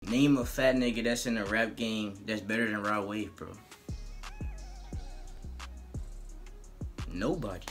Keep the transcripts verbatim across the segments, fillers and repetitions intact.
Name a fat nigga that's in a rap game that's better than Rod Wave, bro. Nobody.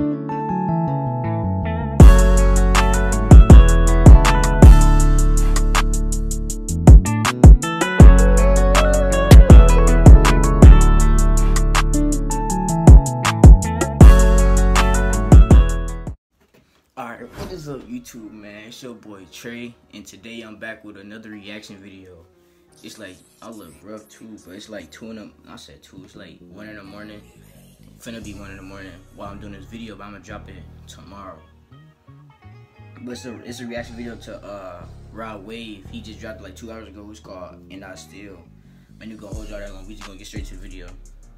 Alright, what is up YouTube, man? It's your boy Trey, and today I'm back with another reaction video. It's like, I look rough too, but it's like two in the, I said two, it's like one in the morning. Finna be one in the morning while I'm doing this video, but I'm gonna drop it tomorrow. But it's a, it's a reaction video to uh, Rod Wave. He just dropped it like two hours ago. It's called And I Still. Man, you gonna hold y'all that long. We just gonna get straight to the video.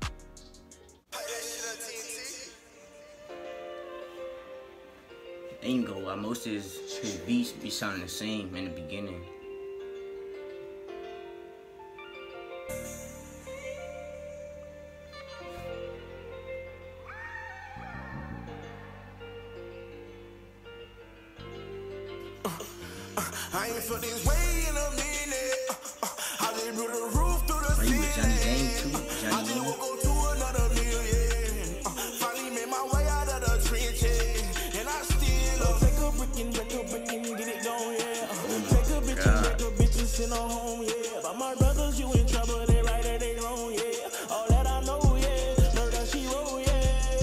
Ain't gonna lie, most of his, his beats be sounding the same in the beginning. Uh, uh, I ain't felt this way in a minute. Uh, uh, I just blew the roof through the ceiling. Johnny Dang too? Johnny I just won't go to another million. Uh, finally made my way out of the trenches, and I still uh, take a brick and break a brick and get it going, yeah. Uh, oh take a bitch God. and break a bitch and send her home, yeah. But my brothers, you in trouble, they right or they wrong, yeah. All that I know, yeah. Murder she wrote, yeah.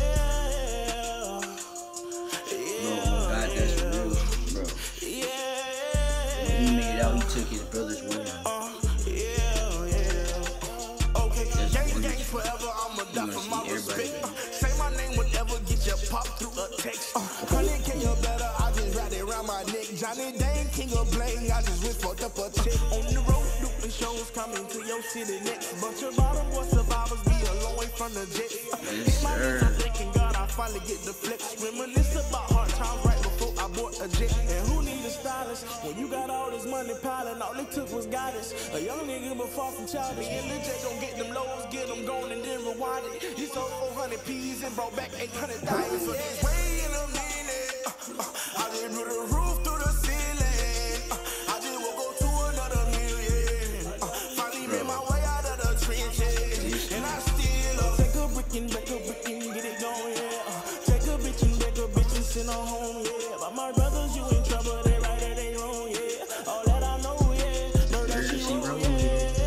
Took his brothers with him. Uh, yeah, yeah. Okay, gang, gang forever. I'ma die for my respect. Uh, say my name would never get you popped through a text. Uh, Honey, can you better? I just ride it around my neck. Johnny Dang, king of bling. I just went fucked up a check. On the road, doing shows coming to your city next. Bunch of bottom boy survivors be a long way from the jet. Uh, yes, my sir. I'm thanking God I finally get the flex. Reminisce about hard times right before I bought a jet. And who need a stylist when you got all this money piling? All it took was guidance. A young nigga but far from childish. And Lil J gon' get them lows, get them going and then rewind it. He sold four hundred P's and brought back eight hundred dollars. So this way in a minute. Uh, uh, I just blew the roof through the ceiling. Uh, I just will go to another million. Uh, finally made my way out of the trenches, and I still uh, take a brick and break a brick and get it going, yeah. Uh, take a bitch and break a bitch and send her home, yeah. But my brothers, you in trouble, they right or they wrong, yeah. All that I know, yeah. Murder she wrote, yeah.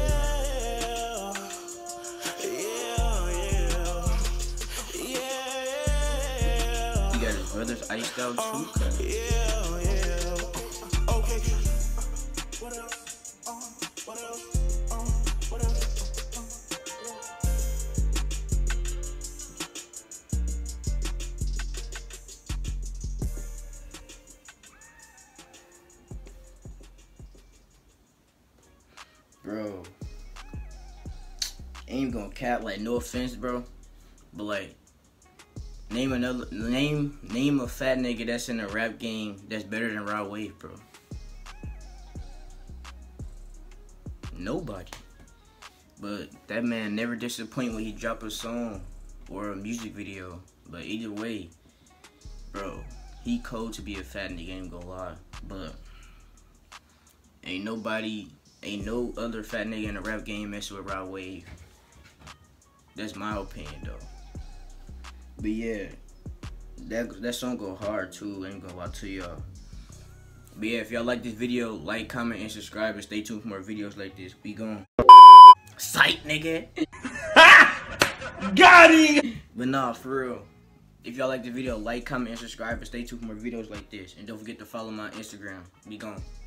You got his brothers iced out too? Uh, yeah, yeah. Okay. What else? Uh, what else? Uh, what else? Uh, Bro, ain't gonna cap, like, no offense, bro, but like, name another name name a fat nigga that's in a rap game that's better than Rod Wave, bro. Nobody. But that man never disappoint when he drop a song or a music video. But either way, bro, he cold to be a fat nigga, ain't gonna lie. But ain't nobody Ain't no other fat nigga in the rap game messing with Rod Wave. That's my opinion, though. But yeah, that that song go hard too. Ain't gonna lie to y'all. But yeah, if y'all like this video, like, comment, and subscribe, and stay tuned for more videos like this. We gone. Sight, nigga. Got him. But nah, for real. If y'all like the video, like, comment, and subscribe, and stay tuned for more videos like this. And don't forget to follow my Instagram. Be gone.